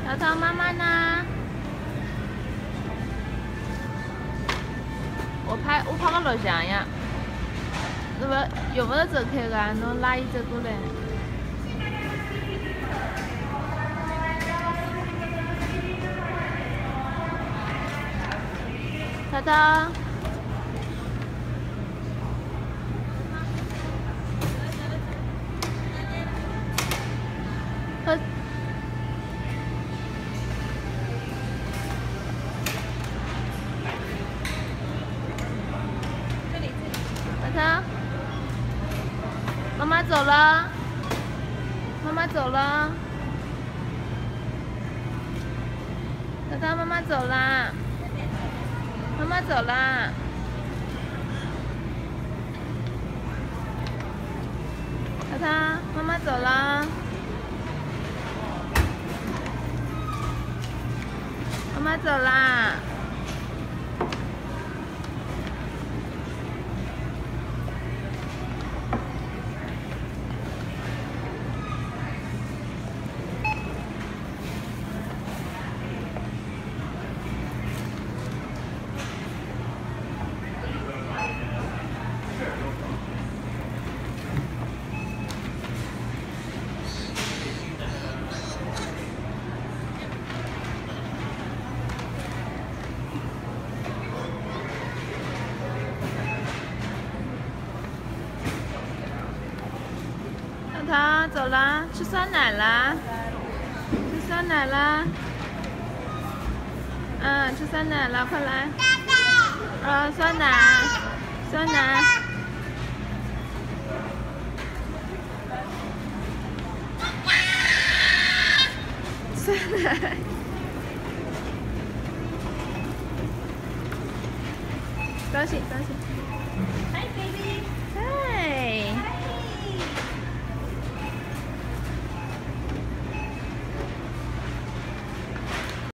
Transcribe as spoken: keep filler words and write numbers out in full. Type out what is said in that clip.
淘淘妈妈呢？我拍我拍个录像呀。那不用不着走开个，侬拉伊走过来。淘淘。和。淘淘。妈妈走了，妈妈走了，淘淘妈妈走啦，妈妈走啦，淘淘妈妈走了，妈妈走啦。淘走啦，吃酸奶啦，吃酸奶啦，嗯，吃酸奶了，快来。呃，酸奶，酸奶。酸奶。高兴，高兴。